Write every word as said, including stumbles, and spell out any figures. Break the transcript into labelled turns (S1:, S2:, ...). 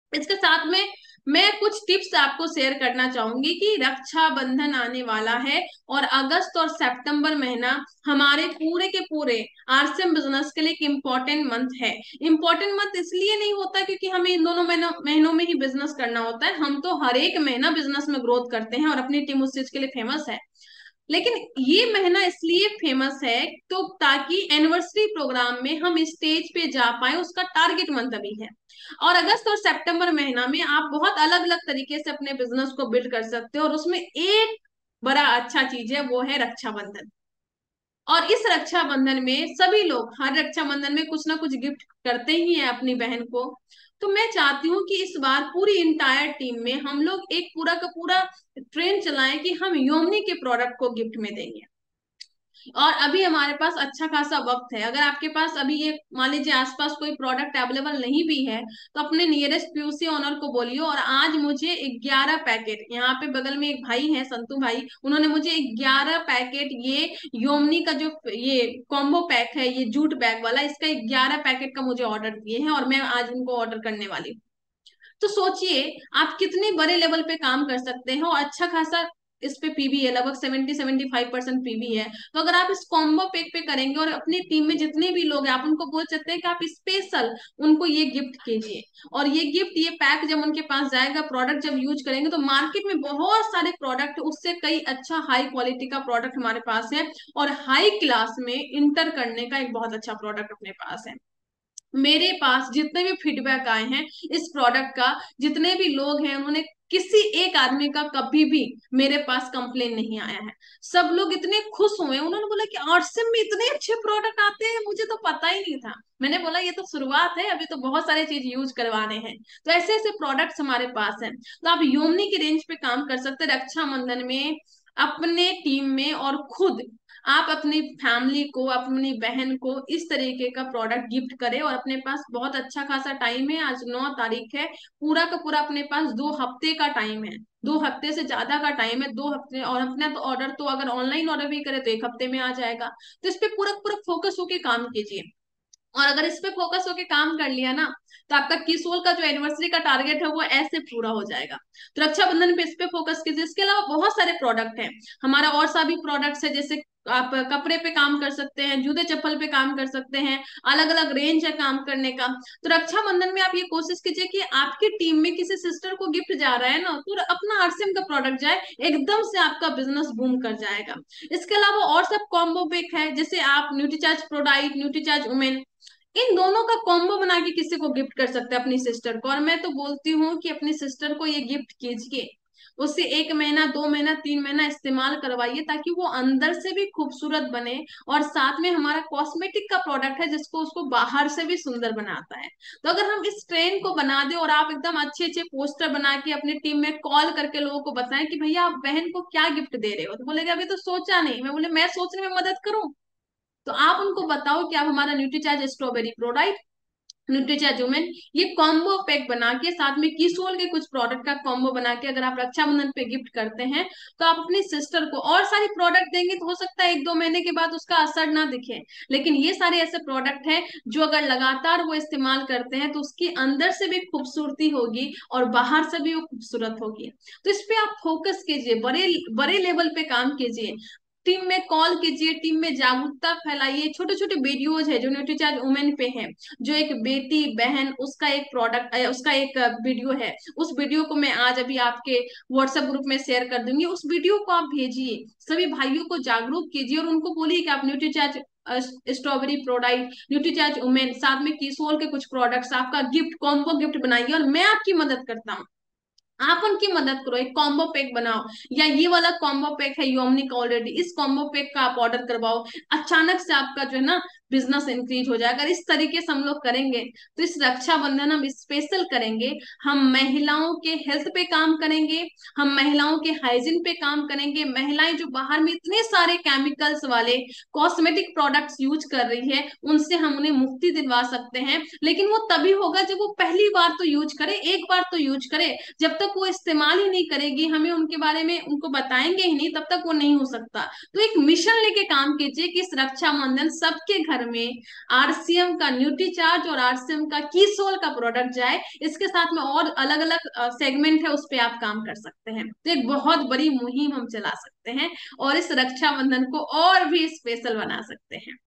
S1: इसके साथ में मैं कुछ टिप्स आपको शेयर करना चाहूंगी कि रक्षाबंधन आने वाला है और अगस्त और सितंबर महीना हमारे पूरे के पूरे आरसीएम बिजनेस के लिए एक इम्पोर्टेंट मंथ है। इम्पोर्टेंट मंथ इसलिए नहीं होता क्योंकि हमें इन दोनों महीनों महीनों में ही बिजनेस करना होता है, हम तो हर एक महीना बिजनेस में ग्रोथ करते हैं और अपनी टीम उस चीज के लिए फेमस है। लेकिन ये महीना इसलिए फेमस है तो ताकि एनिवर्सरी प्रोग्राम में हम स्टेज पे जा पाए, उसका टारगेट मंथ अभी है। और अगस्त और सितंबर महीना में आप बहुत अलग अलग तरीके से अपने बिजनेस को बिल्ड कर सकते हो और उसमें एक बड़ा अच्छा चीज है, वो है रक्षाबंधन। और इस रक्षाबंधन में सभी लोग हर रक्षाबंधन में कुछ ना कुछ गिफ्ट करते ही हैं अपनी बहन को। तो मैं चाहती हूँ कि इस बार पूरी इंटायर टीम में हम लोग एक पूरा का पूरा ट्रेंड चलाएं कि हम योमनी के प्रोडक्ट को गिफ्ट में देंगे। और अभी हमारे पास अच्छा खासा वक्त है, अगर आपके पास अभी ये मान लीजिए आसपास कोई प्रोडक्ट अवेलेबल नहीं भी है तो अपने नियरेस्ट पीयूसी ऑनर को बोलिए और आज मुझे ग्यारह पैकेट, यहाँ पे बगल में एक भाई है संतू भाई, उन्होंने मुझे ग्यारह पैकेट ये योमनी का जो ये कॉम्बो पैक है, ये जूट बैग वाला, इसका ग्यारह पैकेट का मुझे ऑर्डर दिए हैं और मैं आज उनको ऑर्डर करने वाली हूँ। तो सोचिए आप कितने बड़े लेवल पे काम कर सकते हैं और अच्छा खासा इस पे पीवी है, लगभग seventy seventy five percent PV है। तो अगर आप इस कॉम्बो पैक पे करेंगे और अपनी टीम में जितने भी लोग हैं आप उनको बोल सकते हैं कि आप स्पेशल उनको ये गिफ्ट कीजिए। और ये गिफ्ट ये पैक जब उनके पास जाएगा, प्रोडक्ट जब यूज करेंगे, तो मार्केट में बहुत सारे प्रोडक्ट उससे कई अच्छा हाई क्वालिटी का प्रोडक्ट हमारे पास है और हाई क्लास में इंटर करने का एक बहुत अच्छा प्रोडक्ट अपने पास है। मेरे पास जितने भी फीडबैक आए हैं इस प्रोडक्ट का, जितने भी लोग हैं उन्होंने किसी एक आदमी का कभी भी मेरे पास कंप्लेन नहीं आया है। सब लोग इतने खुश हुए, उन्होंने बोला कि आरसीएम में इतने अच्छे प्रोडक्ट आते हैं, मुझे तो पता ही नहीं था। मैंने बोला ये तो शुरुआत है, अभी तो बहुत सारे चीज यूज करवाने हैं। तो ऐसे ऐसे प्रोडक्ट्स हमारे पास हैं, तो आप योमनी की रेंज पे काम कर सकते हैं रक्षाबंधन में अपने टीम में। और खुद आप अपनी फैमिली को, अपनी बहन को इस तरीके का प्रोडक्ट गिफ्ट करें। और अपने पास बहुत अच्छा खासा टाइम है, आज नौ तारीख है, पूरा का पूरा अपने पास दो हफ्ते का टाइम है, दो हफ्ते से ज्यादा का टाइम है, दो हफ्ते। और अपना तो ऑर्डर तो अगर ऑनलाइन ऑर्डर भी करे तो एक हफ्ते में आ जाएगा। तो इस पे पूरा पूरा फोकस होके काम कीजिए। और अगर इस पे फोकस होके काम कर लिया ना तो आपका किसोल का जो एनिवर्सरी का टारगेट है वो ऐसे पूरा हो जाएगा। तो रक्षाबंधन पे इस पे फोकस कीजिए। इसके अलावा बहुत सारे प्रोडक्ट हैं हमारा, और सभी प्रोडक्ट्स है, जैसे आप कपड़े पे काम कर सकते हैं, जूते चप्पल पे काम कर सकते हैं, अलग अलग रेंज है काम करने का। तो रक्षाबंधन में आप ये कोशिश कीजिए कि आपकी टीम में किसी सिस्टर को गिफ्ट जा रहा है ना तो अपना आरसीएम का प्रोडक्ट जाए, एकदम से आपका बिजनेस बूम कर जाएगा। इसके अलावा और सब कॉम्बो पैक है, जैसे आप न्यूट्रीचार्ज प्रोडाइट, न्यूट्रीचार्ज वुमेन, इन दोनों का कॉम्बो बना के किसी को गिफ्ट कर सकते हैं अपनी सिस्टर को। और मैं तो बोलती हूँ कि अपनी सिस्टर को ये गिफ्ट कीजिए, उससे एक महीना, दो महीना, तीन महीना इस्तेमाल करवाइए ताकि वो अंदर से भी खूबसूरत बने। और साथ में हमारा कॉस्मेटिक का प्रोडक्ट है जिसको उसको बाहर से भी सुंदर बनाता है। तो अगर हम इस ट्रेंड को बना दे और आप एकदम अच्छे अच्छे पोस्टर बना के अपनी टीम में कॉल करके लोगों को बताएं कि भैया आप बहन को क्या गिफ्ट दे रहे हो, तो बोलेगा अभी तो सोचा नहीं। मैं बोले मैं सोचने में मदद करूं? तो आप उनको बताओ कि आप हमारा Nutricharge strawberry ProDiet, Nutricharge women, ये कॉम्बो पैक बना के साथ में किसोल के कुछ प्रोडक्ट का कॉम्बो बना के अगर आप रक्षाबंधन पे गिफ्ट करते हैं तो आप अपनी सिस्टर को और सारी प्रोडक्ट देंगे तो हो सकता है एक दो महीने के बाद उसका असर ना दिखे। लेकिन ये सारे ऐसे प्रोडक्ट हैं जो अगर लगातार वो इस्तेमाल करते हैं तो उसकी अंदर से भी खूबसूरती होगी और बाहर से भी वो खूबसूरत होगी। तो इस पे आप फोकस कीजिए, बड़े बड़े लेवल पे काम कीजिए, टीम में कॉल कीजिए, टीम में जागरूकता फैलाइए। छोटे छोटे वीडियोज है जो न्यूट्रीचार्ज वुमेन पे है, जो एक बेटी बहन उसका एक प्रोडक्ट, उसका एक वीडियो है, उस वीडियो को मैं आज अभी आपके व्हाट्सएप ग्रुप में शेयर कर दूंगी। उस वीडियो को आप भेजिए, सभी भाइयों को जागरूक कीजिए और उनको बोलिए कि आप Nutricharge strawberry product, Nutricharge women, साथ में किसोल के कुछ प्रोडक्ट्स, आपका गिफ्ट कॉम्बो गिफ्ट बनाइए और मैं आपकी मदद करता हूँ। आप उनकी मदद करो, एक कॉम्बो पैक बनाओ, या ये वाला कॉम्बो पैक है योमनी का ऑलरेडी, इस कॉम्बो पैक का आप ऑर्डर करवाओ। अचानक से आपका जो है ना बिजनेस इंक्रीज हो जाएगा। अगर इस तरीके से हम लोग करेंगे तो इस रक्षाबंधन हम स्पेशल करेंगे, हम महिलाओं के हेल्थ पे काम करेंगे, हम महिलाओं के हाइजीन पे काम करेंगे। महिलाएं जो बाहर में इतने सारे केमिकल्स वाले कॉस्मेटिक प्रोडक्ट्स यूज कर रही है उनसे हम उन्हें मुक्ति दिलवा सकते हैं। लेकिन वो तभी होगा जब वो पहली बार तो यूज करे, एक बार तो यूज करे। जब तक वो इस्तेमाल ही नहीं करेगी, हमें उनके बारे में उनको बताएंगे ही नहीं, तब तक वो नहीं हो सकता। तो एक मिशन लेके काम कीजिए कि इस रक्षाबंधन सबके घर घर में आरसीएम का न्यूट्रीचार्ज और आरसीएम का कीसोल का प्रोडक्ट जाए। इसके साथ में और अलग अलग सेगमेंट है, उस पे आप काम कर सकते हैं। तो एक बहुत बड़ी मुहिम हम चला सकते हैं और इस रक्षाबंधन को और भी स्पेशल बना सकते हैं।